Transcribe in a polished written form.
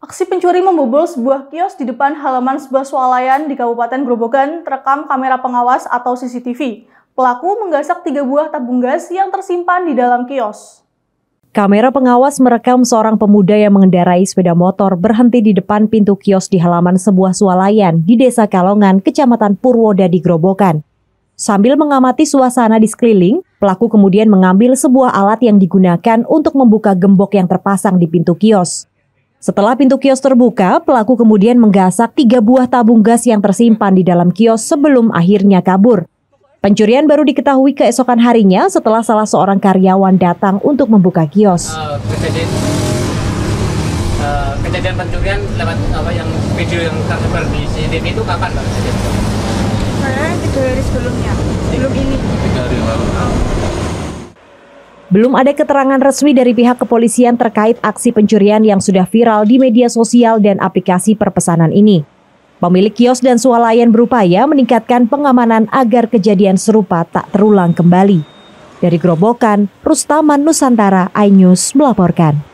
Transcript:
Aksi pencuri membobol sebuah kios di depan halaman sebuah swalayan di Kabupaten Grobogan terekam kamera pengawas atau CCTV. Pelaku menggasak 3 buah tabung gas yang tersimpan di dalam kios. Kamera pengawas merekam seorang pemuda yang mengendarai sepeda motor berhenti di depan pintu kios di halaman sebuah swalayan di Desa Kalongan, Kecamatan Purwodadi, Grobogan. Sambil mengamati suasana di sekeliling, pelaku kemudian mengambil sebuah alat yang digunakan untuk membuka gembok yang terpasang di pintu kios. Setelah pintu kios terbuka, pelaku kemudian menggasak 3 buah tabung gas yang tersimpan di dalam kios sebelum akhirnya kabur. Pencurian baru diketahui keesokan harinya setelah salah seorang karyawan datang untuk membuka kios. Kejadian pencurian lewat yang video yang tersebar di CCTV itu kapan, Mbak? Saya 3 hari sebelumnya, sebelum ini. 3 hari lalu. Belum ada keterangan resmi dari pihak kepolisian terkait aksi pencurian yang sudah viral di media sosial dan aplikasi perpesanan ini. Pemilik kios dan swalayan berupaya meningkatkan pengamanan agar kejadian serupa tak terulang kembali. Dari Grobogan, Rustaman Nusantara, iNews melaporkan.